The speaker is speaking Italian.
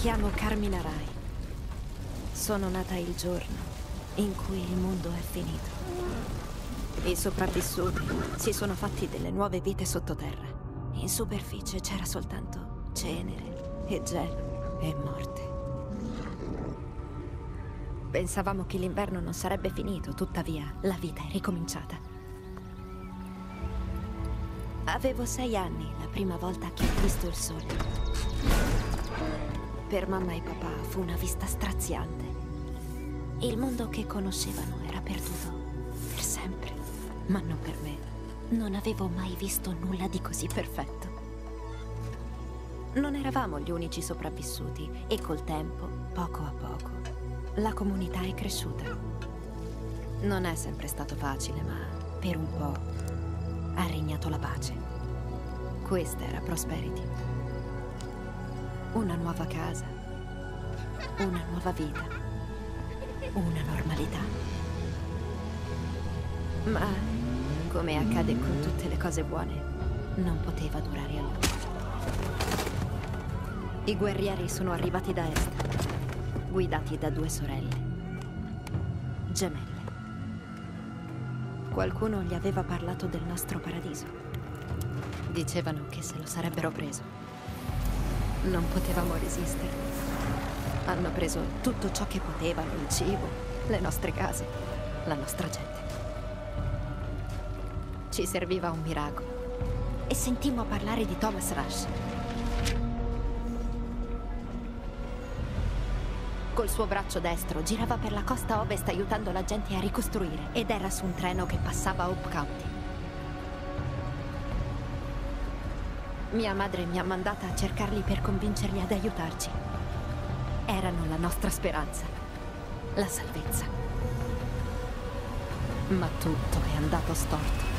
chiamo Carmina Rai. Sono nata il giorno in cui il mondo è finito. I sopravvissuti si sono fatti delle nuove vite sottoterra. In superficie c'era soltanto cenere e gelo e morte. Pensavamo che l'inverno non sarebbe finito, tuttavia la vita è ricominciata. Avevo 6 anni la prima volta che ho visto il sole. Per mamma e papà fu una vista straziante. Il mondo che conoscevano era perduto per sempre, ma non per me. Non avevo mai visto nulla di così perfetto. Non eravamo gli unici sopravvissuti e col tempo, poco a poco, la comunità è cresciuta. Non è sempre stato facile, ma per un po' ha regnato la pace. Questa era Prosperity. Una nuova casa, una nuova vita, una normalità. Ma, come accade con tutte le cose buone, non poteva durare a lungo. I guerrieri sono arrivati da est, guidati da 2 sorelle, gemelle. Qualcuno gli aveva parlato del nostro paradiso. Dicevano che se lo sarebbero preso. Non potevamo resistere. Hanno preso tutto ciò che potevano, il cibo, le nostre case, la nostra gente. Ci serviva un miracolo. E sentimmo parlare di Thomas Rush. Col suo braccio destro girava per la costa ovest aiutando la gente a ricostruire ed era su un treno che passava a Hope County. Mia madre mi ha mandata a cercarli per convincerli ad aiutarci. Erano la nostra speranza, la salvezza. Ma tutto è andato storto.